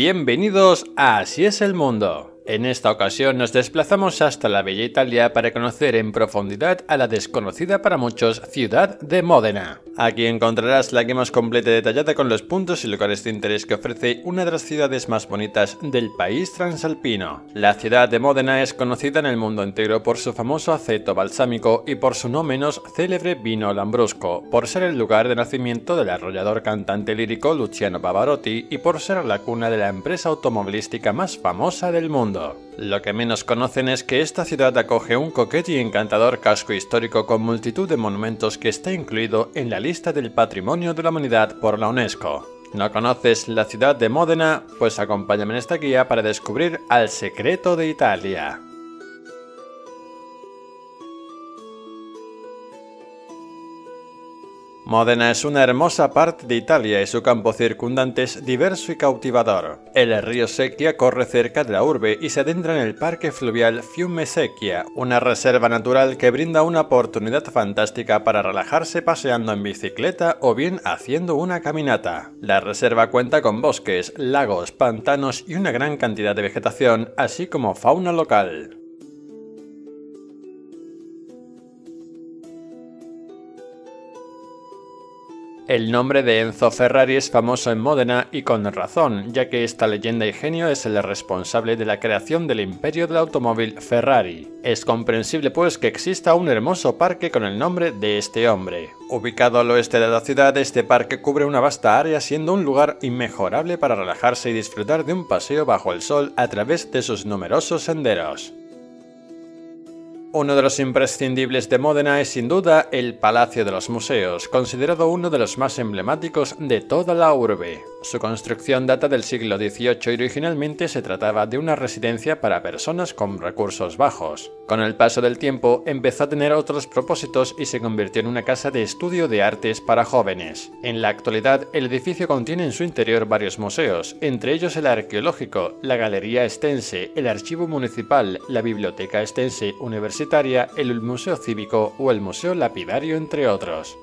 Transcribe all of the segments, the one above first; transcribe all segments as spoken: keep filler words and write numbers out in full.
Bienvenidos a Así es el Mundo. En esta ocasión nos desplazamos hasta la bella Italia para conocer en profundidad a la desconocida para muchos ciudad de Módena. Aquí encontrarás la guía más completa y detallada con los puntos y lugares de interés que ofrece una de las ciudades más bonitas del país transalpino. La ciudad de Módena es conocida en el mundo entero por su famoso aceto balsámico y por su no menos célebre vino lambrusco, por ser el lugar de nacimiento del arrollador cantante lírico Luciano Pavarotti y por ser la cuna de la empresa automovilística más famosa del mundo. Lo que menos conocen es que esta ciudad acoge un coqueto y encantador casco histórico con multitud de monumentos que está incluido en la lista del Patrimonio de la Humanidad por la UNESCO. ¿No conoces la ciudad de Módena? Pues acompáñame en esta guía para descubrir al secreto de Italia. Módena es una hermosa parte de Italia y su campo circundante es diverso y cautivador. El río Secchia corre cerca de la urbe y se adentra en el parque fluvial Fiume Secchia, una reserva natural que brinda una oportunidad fantástica para relajarse paseando en bicicleta o bien haciendo una caminata. La reserva cuenta con bosques, lagos, pantanos y una gran cantidad de vegetación, así como fauna local. El nombre de Enzo Ferrari es famoso en Módena y con razón, ya que esta leyenda y genio es el responsable de la creación del imperio del automóvil Ferrari. Es comprensible pues que exista un hermoso parque con el nombre de este hombre. Ubicado al oeste de la ciudad, este parque cubre una vasta área siendo un lugar inmejorable para relajarse y disfrutar de un paseo bajo el sol a través de sus numerosos senderos. Uno de los imprescindibles de Módena es sin duda el Palacio de los Museos, considerado uno de los más emblemáticos de toda la urbe. Su construcción data del siglo dieciocho y originalmente se trataba de una residencia para personas con recursos bajos. Con el paso del tiempo empezó a tener otros propósitos y se convirtió en una casa de estudio de artes para jóvenes. En la actualidad, el edificio contiene en su interior varios museos, entre ellos el arqueológico, la Galería Estense, el Archivo Municipal, la Biblioteca Estense Universitaria, el Museo Cívico o el Museo Lapidario, entre otros.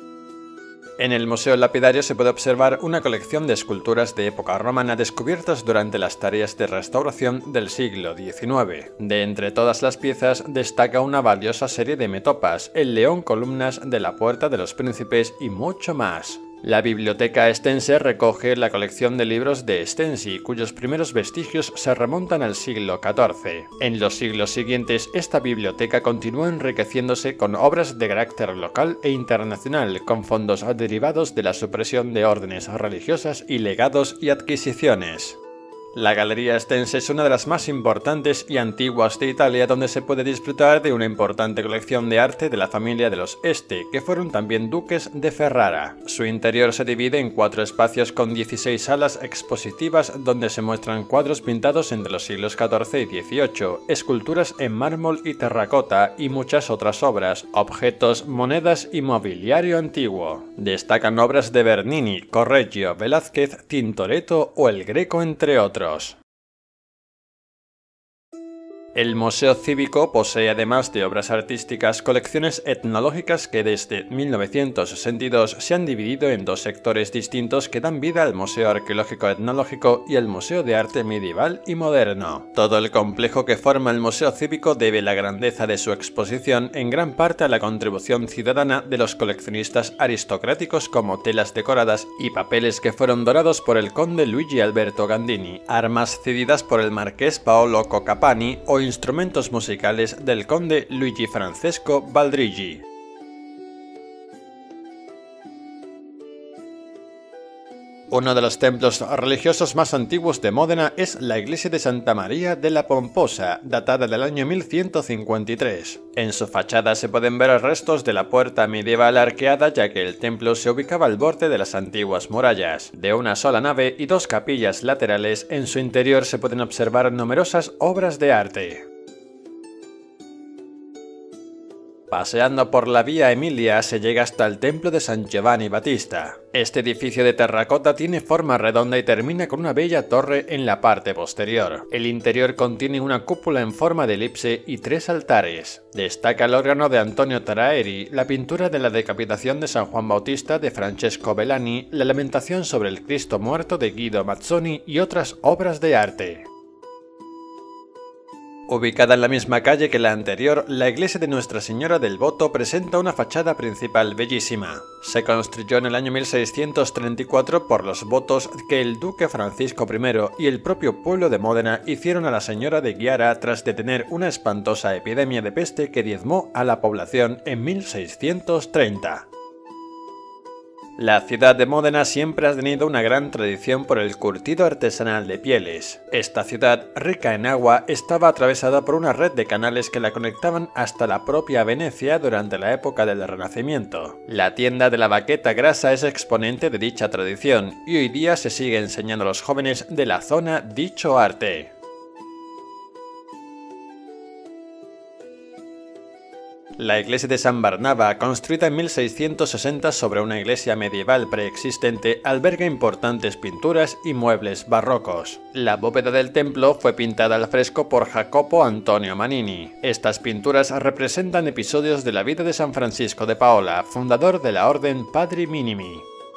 En el Museo Lapidario se puede observar una colección de esculturas de época romana descubiertas durante las tareas de restauración del siglo diecinueve. De entre todas las piezas destaca una valiosa serie de metopas, el león columnas de la Puerta de los Príncipes y mucho más. La Biblioteca Estense recoge la colección de libros de Estensi, cuyos primeros vestigios se remontan al siglo catorce. En los siglos siguientes, esta biblioteca continuó enriqueciéndose con obras de carácter local e internacional, con fondos derivados de la supresión de órdenes religiosas y legados y adquisiciones. La Galería Estense es una de las más importantes y antiguas de Italia, donde se puede disfrutar de una importante colección de arte de la familia de los Este, que fueron también duques de Ferrara. Su interior se divide en cuatro espacios con dieciséis salas expositivas donde se muestran cuadros pintados entre los siglos catorce y dieciocho, esculturas en mármol y terracota y muchas otras obras, objetos, monedas y mobiliario antiguo. Destacan obras de Bernini, Correggio, Velázquez, Tintoretto o El Greco, entre otros. El Museo Cívico posee, además de obras artísticas, colecciones etnológicas que desde mil novecientos sesenta y dos se han dividido en dos sectores distintos que dan vida al Museo Arqueológico Etnológico y el Museo de Arte Medieval y Moderno. Todo el complejo que forma el Museo Cívico debe la grandeza de su exposición en gran parte a la contribución ciudadana de los coleccionistas aristocráticos, como telas decoradas y papeles que fueron dorados por el conde Luigi Alberto Gandini, armas cedidas por el marqués Paolo Cocapani o instrumentos musicales del conde Luigi Francesco Baldrigi. Uno de los templos religiosos más antiguos de Módena es la iglesia de Santa María della Pomposa, datada del año mil ciento cincuenta y tres. En su fachada se pueden ver restos de la puerta medieval arqueada, ya que el templo se ubicaba al borde de las antiguas murallas. De una sola nave y dos capillas laterales, en su interior se pueden observar numerosas obras de arte. Paseando por la Vía Emilia se llega hasta el templo de San Giovanni Battista. Este edificio de terracota tiene forma redonda y termina con una bella torre en la parte posterior. El interior contiene una cúpula en forma de elipse y tres altares. Destaca el órgano de Antonio Taraeri, la pintura de la decapitación de San Juan Bautista de Francesco Bellani, la lamentación sobre el Cristo muerto de Guido Mazzoni y otras obras de arte. Ubicada en la misma calle que la anterior, la iglesia de Nuestra Señora del Voto presenta una fachada principal bellísima. Se construyó en el año mil seiscientos treinta y cuatro por los votos que el duque Francisco primero y el propio pueblo de Módena hicieron a la Señora de Ghiara tras detener una espantosa epidemia de peste que diezmó a la población en mil seiscientos treinta. La ciudad de Módena siempre ha tenido una gran tradición por el curtido artesanal de pieles. Esta ciudad, rica en agua, estaba atravesada por una red de canales que la conectaban hasta la propia Venecia durante la época del Renacimiento. La tienda de la Baqueta Grassa es exponente de dicha tradición y hoy día se sigue enseñando a los jóvenes de la zona dicho arte. La iglesia de San Barnaba, construida en mil seiscientos sesenta sobre una iglesia medieval preexistente, alberga importantes pinturas y muebles barrocos. La bóveda del templo fue pintada al fresco por Jacopo Antonio Manini. Estas pinturas representan episodios de la vida de San Francisco de Paola, fundador de la orden Padri Minimi.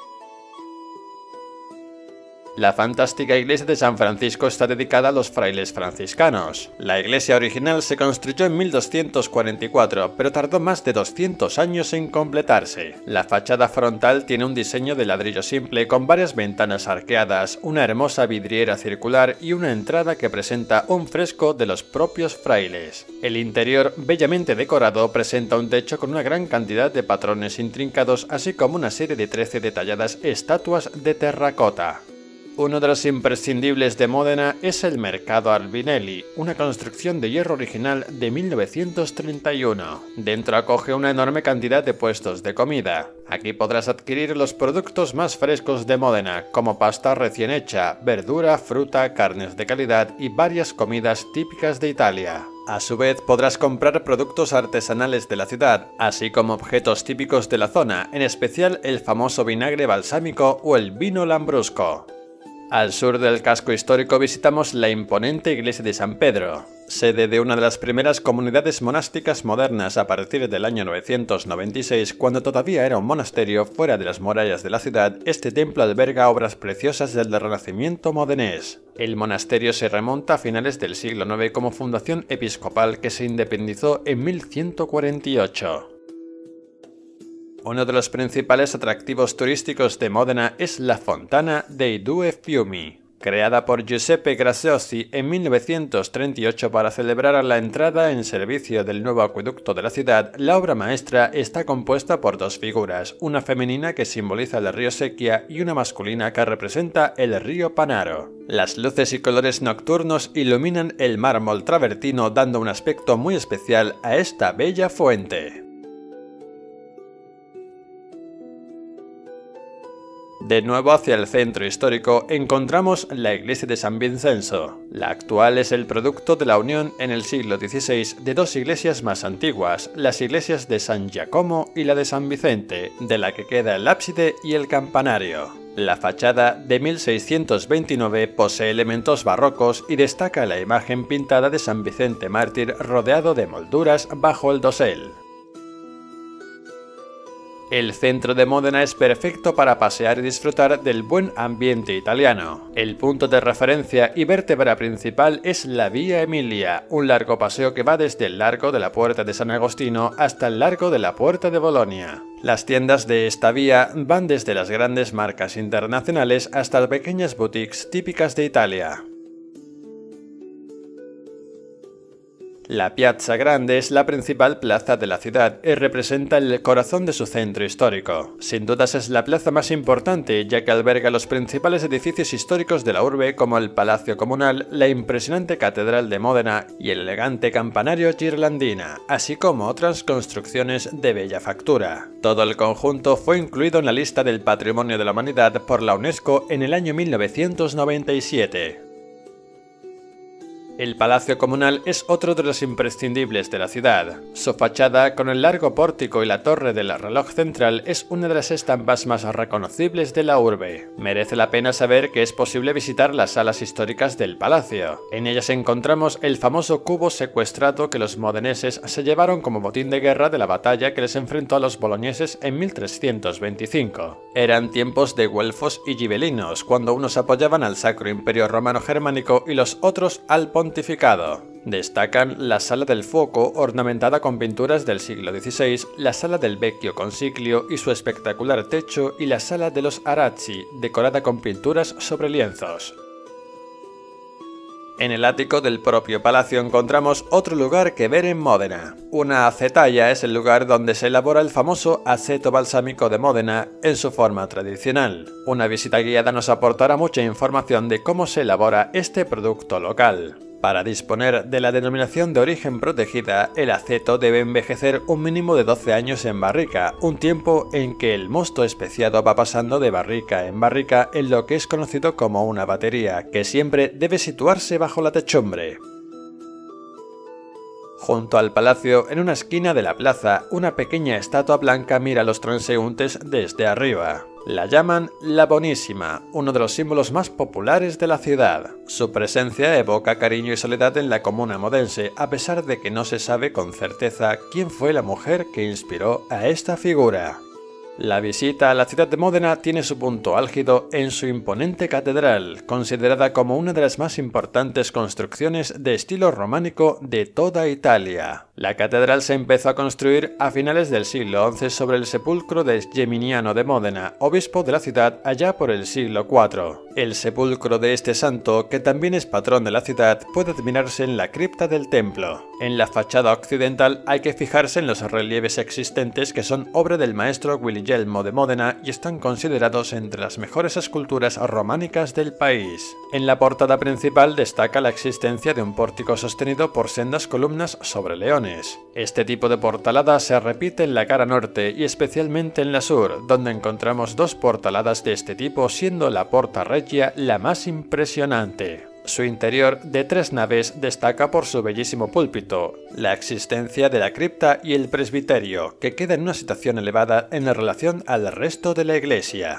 La fantástica iglesia de San Francisco está dedicada a los frailes franciscanos. La iglesia original se construyó en mil doscientos cuarenta y cuatro, pero tardó más de doscientos años en completarse. La fachada frontal tiene un diseño de ladrillo simple con varias ventanas arqueadas, una hermosa vidriera circular y una entrada que presenta un fresco de los propios frailes. El interior, bellamente decorado, presenta un techo con una gran cantidad de patrones intrincados, así como una serie de trece detalladas estatuas de terracota. Uno de los imprescindibles de Módena es el Mercado Albinelli, una construcción de hierro original de mil novecientos treinta y uno. Dentro acoge una enorme cantidad de puestos de comida. Aquí podrás adquirir los productos más frescos de Módena, como pasta recién hecha, verdura, fruta, carnes de calidad y varias comidas típicas de Italia. A su vez podrás comprar productos artesanales de la ciudad, así como objetos típicos de la zona, en especial el famoso vinagre balsámico o el vino lambrusco. Al sur del casco histórico visitamos la imponente iglesia de San Pedro, sede de una de las primeras comunidades monásticas modernas a partir del año novecientos noventa y seis, cuando todavía era un monasterio fuera de las murallas de la ciudad. Este templo alberga obras preciosas del Renacimiento modenés. El monasterio se remonta a finales del siglo noveno como fundación episcopal que se independizó en mil ciento cuarenta y ocho. Uno de los principales atractivos turísticos de Módena es la Fontana dei Due Fiumi, creada por Giuseppe Graziosi en mil novecientos treinta y ocho para celebrar la entrada en servicio del nuevo acueducto de la ciudad. La obra maestra está compuesta por dos figuras, una femenina que simboliza el río Secchia y una masculina que representa el río Panaro. Las luces y colores nocturnos iluminan el mármol travertino, dando un aspecto muy especial a esta bella fuente. De nuevo hacia el centro histórico encontramos la iglesia de San Vincenzo. La actual es el producto de la unión en el siglo dieciséis de dos iglesias más antiguas, las iglesias de San Giacomo y la de San Vicente, de la que queda el ábside y el campanario. La fachada, de mil seiscientos veintinueve, posee elementos barrocos y destaca la imagen pintada de San Vicente mártir rodeado de molduras bajo el dosel. El centro de Módena es perfecto para pasear y disfrutar del buen ambiente italiano. El punto de referencia y vértebra principal es la Vía Emilia, un largo paseo que va desde el Largo de la Puerta de San Agostino hasta el Largo de la Puerta de Bolonia. Las tiendas de esta vía van desde las grandes marcas internacionales hasta las pequeñas boutiques típicas de Italia. La Piazza Grande es la principal plaza de la ciudad y representa el corazón de su centro histórico. Sin dudas es la plaza más importante, ya que alberga los principales edificios históricos de la urbe como el Palacio Comunal, la impresionante Catedral de Módena y el elegante campanario Ghirlandina, así como otras construcciones de bella factura. Todo el conjunto fue incluido en la lista del Patrimonio de la Humanidad por la UNESCO en el año mil novecientos noventa y siete. El Palacio Comunal es otro de los imprescindibles de la ciudad. Su fachada, con el largo pórtico y la torre del reloj central, es una de las estampas más reconocibles de la urbe. Merece la pena saber que es posible visitar las salas históricas del palacio. En ellas encontramos el famoso cubo secuestrado que los modeneses se llevaron como botín de guerra de la batalla que les enfrentó a los boloñeses en mil trescientos veinticinco. Eran tiempos de güelfos y gibelinos, cuando unos apoyaban al Sacro Imperio Romano Germánico y los otros al pontificado. Destacan la Sala del Fuoco, ornamentada con pinturas del siglo dieciséis, la Sala del Vecchio Consiglio y su espectacular techo, y la Sala de los Arazzi, decorada con pinturas sobre lienzos. En el ático del propio palacio encontramos otro lugar que ver en Módena. Una acetalla es el lugar donde se elabora el famoso aceto balsámico de Módena en su forma tradicional. Una visita guiada nos aportará mucha información de cómo se elabora este producto local. Para disponer de la denominación de origen protegida, el aceto debe envejecer un mínimo de doce años en barrica, un tiempo en que el mosto especiado va pasando de barrica en barrica en lo que es conocido como una batería, que siempre debe situarse bajo la techumbre. Junto al palacio, en una esquina de la plaza, una pequeña estatua blanca mira a los transeúntes desde arriba. La llaman La Bonísima, uno de los símbolos más populares de la ciudad. Su presencia evoca cariño y soledad en la comuna modense, a pesar de que no se sabe con certeza quién fue la mujer que inspiró a esta figura. La visita a la ciudad de Módena tiene su punto álgido en su imponente catedral, considerada como una de las más importantes construcciones de estilo románico de toda Italia. La catedral se empezó a construir a finales del siglo once sobre el sepulcro de Geminiano de Módena, obispo de la ciudad allá por el siglo cuatro. El sepulcro de este santo, que también es patrón de la ciudad, puede admirarse en la cripta del templo. En la fachada occidental hay que fijarse en los relieves existentes, que son obra del maestro Guglielmo de Módena y están considerados entre las mejores esculturas románicas del país. En la portada principal destaca la existencia de un pórtico sostenido por sendas columnas sobre leones. Este tipo de portalada se repite en la cara norte y especialmente en la sur, donde encontramos dos portaladas de este tipo, siendo la Porta Regia la más impresionante. Su interior, de tres naves, destaca por su bellísimo púlpito, la existencia de la cripta y el presbiterio, que queda en una situación elevada en relación al resto de la iglesia.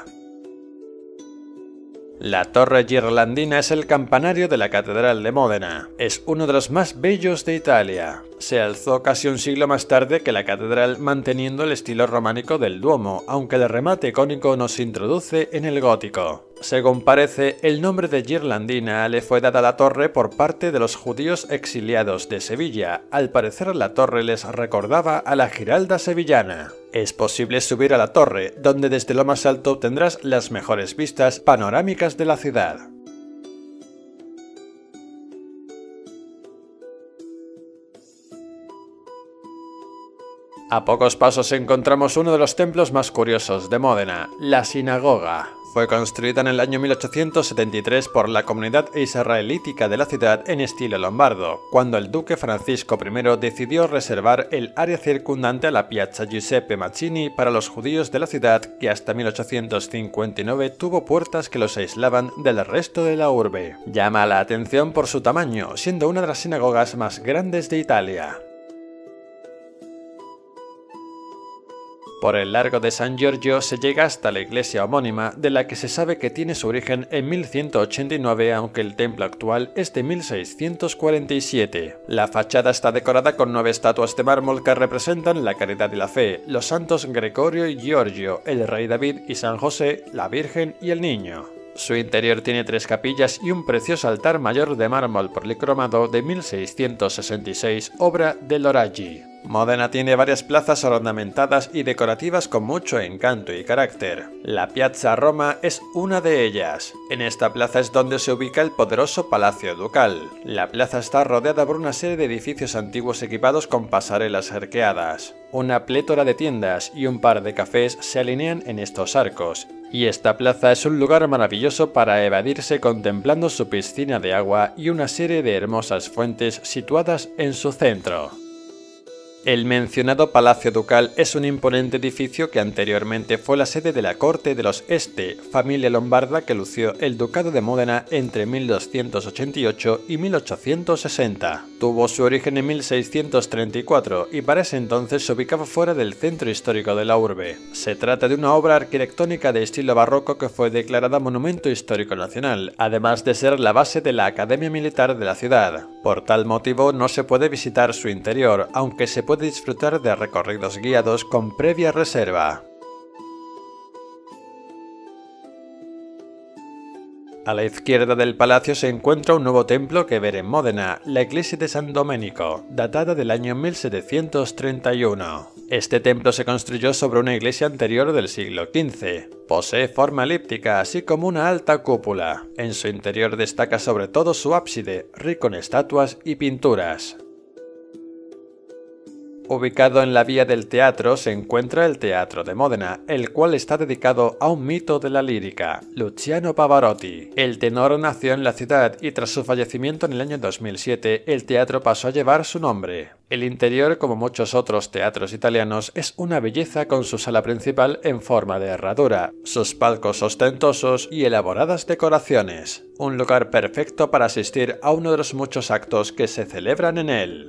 La torre ghirlandina es el campanario de la Catedral de Módena. Es uno de los más bellos de Italia. Se alzó casi un siglo más tarde que la catedral, manteniendo el estilo románico del Duomo, aunque el remate cónico nos introduce en el gótico. Según parece, el nombre de ghirlandina le fue dada a la torre por parte de los judíos exiliados de Sevilla. Al parecer la torre les recordaba a la Giralda sevillana. Es posible subir a la torre, donde desde lo más alto obtendrás las mejores vistas panorámicas de la ciudad. A pocos pasos encontramos uno de los templos más curiosos de Módena, la sinagoga. Fue construida en el año mil ochocientos setenta y tres por la comunidad israelítica de la ciudad en estilo lombardo, cuando el duque Francisco primero decidió reservar el área circundante a la Piazza Giuseppe Mazzini para los judíos de la ciudad, que hasta mil ochocientos cincuenta y nueve tuvo puertas que los aislaban del resto de la urbe. Llama la atención por su tamaño, siendo una de las sinagogas más grandes de Italia. Por el Largo de San Giorgio se llega hasta la iglesia homónima, de la que se sabe que tiene su origen en mil ciento ochenta y nueve, aunque el templo actual es de mil seiscientos cuarenta y siete. La fachada está decorada con nueve estatuas de mármol que representan la caridad y la fe, los santos Gregorio y Giorgio, el rey David y San José, la Virgen y el Niño. Su interior tiene tres capillas y un precioso altar mayor de mármol policromado de mil seiscientos sesenta y seis, obra de Loraggi. Módena tiene varias plazas ornamentadas y decorativas con mucho encanto y carácter. La Piazza Roma es una de ellas. En esta plaza es donde se ubica el poderoso Palacio Ducal. La plaza está rodeada por una serie de edificios antiguos equipados con pasarelas arqueadas. Una plétora de tiendas y un par de cafés se alinean en estos arcos. Y esta plaza es un lugar maravilloso para evadirse contemplando su piscina de agua y una serie de hermosas fuentes situadas en su centro. El mencionado Palacio Ducal es un imponente edificio que anteriormente fue la sede de la corte de los Este, familia lombarda que lució el Ducado de Módena entre mil doscientos ochenta y ocho y mil ochocientos sesenta. Tuvo su origen en mil seiscientos treinta y cuatro y para ese entonces se ubicaba fuera del centro histórico de la urbe. Se trata de una obra arquitectónica de estilo barroco que fue declarada Monumento Histórico Nacional, además de ser la base de la Academia Militar de la ciudad. Por tal motivo no se puede visitar su interior, aunque se puede disfrutar de recorridos guiados con previa reserva. A la izquierda del palacio se encuentra un nuevo templo que ver en Módena, la iglesia de San Domenico, datada del año mil setecientos treinta y uno. Este templo se construyó sobre una iglesia anterior del siglo quince. Posee forma elíptica, así como una alta cúpula. En su interior destaca sobre todo su ábside, rico en estatuas y pinturas. Ubicado en la vía del teatro se encuentra el Teatro de Módena, el cual está dedicado a un mito de la lírica, Luciano Pavarotti. El tenor nació en la ciudad y tras su fallecimiento en el año dos mil siete, el teatro pasó a llevar su nombre. El interior, como muchos otros teatros italianos, es una belleza con su sala principal en forma de herradura, sus palcos ostentosos y elaboradas decoraciones. Un lugar perfecto para asistir a uno de los muchos actos que se celebran en él.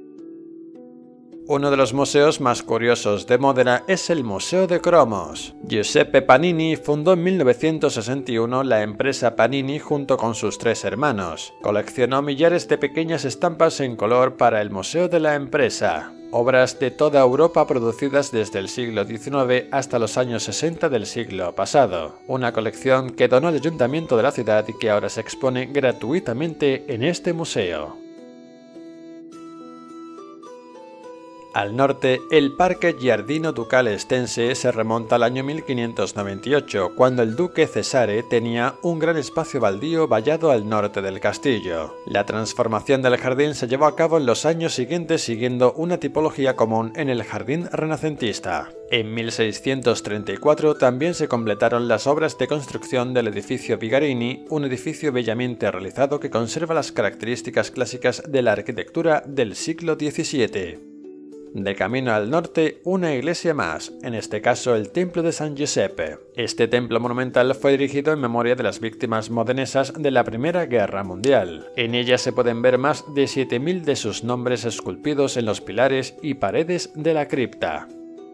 Uno de los museos más curiosos de Módena es el Museo de Cromos. Giuseppe Panini fundó en mil novecientos sesenta y uno la empresa Panini junto con sus tres hermanos. Coleccionó millares de pequeñas estampas en color para el museo de la empresa. Obras de toda Europa producidas desde el siglo diecinueve hasta los años sesenta del siglo pasado. Una colección que donó el ayuntamiento de la ciudad y que ahora se expone gratuitamente en este museo. Al norte, el Parque Giardino Ducale Estense se remonta al año mil quinientos noventa y ocho, cuando el duque Cesare tenía un gran espacio baldío vallado al norte del castillo. La transformación del jardín se llevó a cabo en los años siguientes siguiendo una tipología común en el jardín renacentista. En mil seiscientos treinta y cuatro también se completaron las obras de construcción del edificio Vigarini, un edificio bellamente realizado que conserva las características clásicas de la arquitectura del siglo diecisiete. De camino al norte, una iglesia más, en este caso el Templo de San Giuseppe. Este templo monumental fue dirigido en memoria de las víctimas modenesas de la Primera Guerra Mundial. En ella se pueden ver más de siete mil de sus nombres esculpidos en los pilares y paredes de la cripta.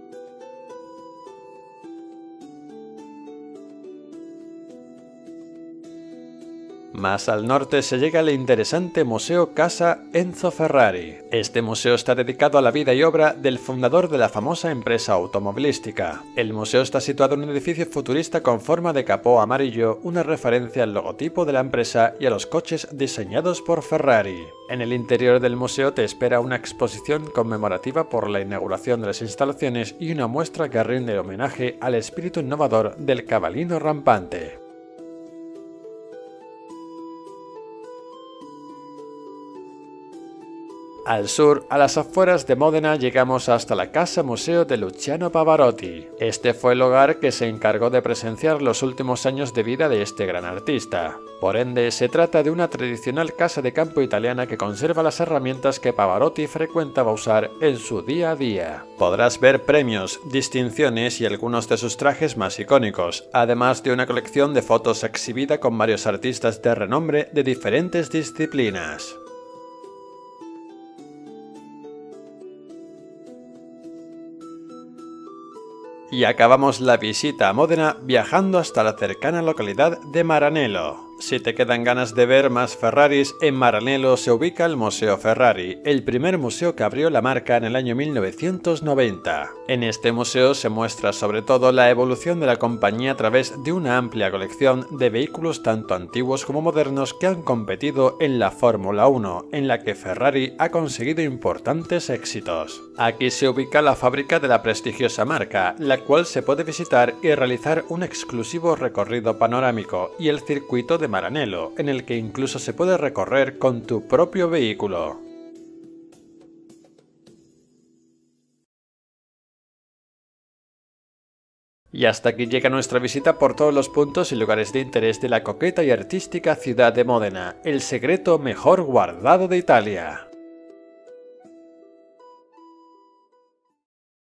Más al norte se llega al interesante Museo Casa Enzo Ferrari. Este museo está dedicado a la vida y obra del fundador de la famosa empresa automovilística. El museo está situado en un edificio futurista con forma de capó amarillo, una referencia al logotipo de la empresa y a los coches diseñados por Ferrari. En el interior del museo te espera una exposición conmemorativa por la inauguración de las instalaciones y una muestra que rinde homenaje al espíritu innovador del cabalino rampante. Al sur, a las afueras de Módena, llegamos hasta la Casa Museo de Luciano Pavarotti. Este fue el hogar que se encargó de presenciar los últimos años de vida de este gran artista. Por ende, se trata de una tradicional casa de campo italiana que conserva las herramientas que Pavarotti frecuentaba usar en su día a día. Podrás ver premios, distinciones y algunos de sus trajes más icónicos, además de una colección de fotos exhibida con varios artistas de renombre de diferentes disciplinas. Y acabamos la visita a Módena viajando hasta la cercana localidad de Maranello. Si te quedan ganas de ver más Ferraris, en Maranello se ubica el Museo Ferrari, el primer museo que abrió la marca en el año mil novecientos noventa. En este museo se muestra sobre todo la evolución de la compañía a través de una amplia colección de vehículos tanto antiguos como modernos que han competido en la Fórmula uno, en la que Ferrari ha conseguido importantes éxitos. Aquí se ubica la fábrica de la prestigiosa marca, la cual se puede visitar y realizar un exclusivo recorrido panorámico, y el circuito de Maranello, en el que incluso se puede recorrer con tu propio vehículo. Y hasta aquí llega nuestra visita por todos los puntos y lugares de interés de la coqueta y artística ciudad de Módena, el secreto mejor guardado de Italia.